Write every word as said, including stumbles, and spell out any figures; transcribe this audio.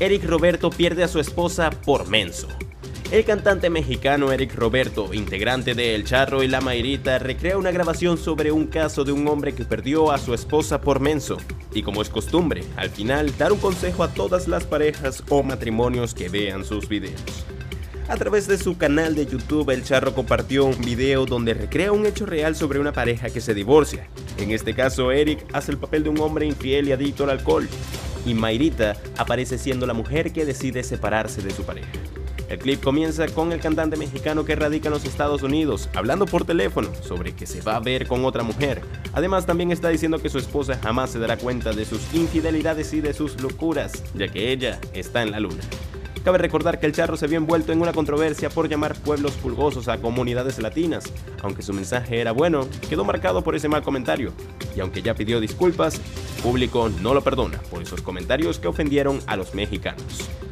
Eric Roberto pierde a su esposa por menso. El cantante mexicano Eric Roberto, integrante de El Charro y La Mayrita, recrea una grabación sobre un caso de un hombre que perdió a su esposa por menso. Y como es costumbre, al final dar un consejo a todas las parejas o matrimonios que vean sus videos. A través de su canal de YouTube, El Charro compartió un video donde recrea un hecho real sobre una pareja que se divorcia. En este caso, Eric hace el papel de un hombre infiel y adicto al alcohol, y Mayrita aparece siendo la mujer que decide separarse de su pareja. El clip comienza con el cantante mexicano que radica en los Estados Unidos, hablando por teléfono sobre que se va a ver con otra mujer. Además, también está diciendo que su esposa jamás se dará cuenta de sus infidelidades y de sus locuras, ya que ella está en la luna. Cabe recordar que El Charro se vio envuelto en una controversia por llamar pueblos pulgosos a comunidades latinas. Aunque su mensaje era bueno, quedó marcado por ese mal comentario. Y aunque ya pidió disculpas, el público no lo perdona por esos comentarios que ofendieron a los mexicanos.